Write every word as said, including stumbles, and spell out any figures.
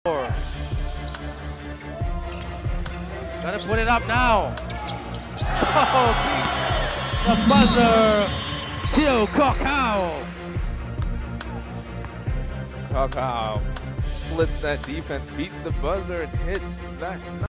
Gotta put it up now. Oh, the buzzer. Still Shotclock. Shotclock flips that defense, beats the buzzer, and hits that.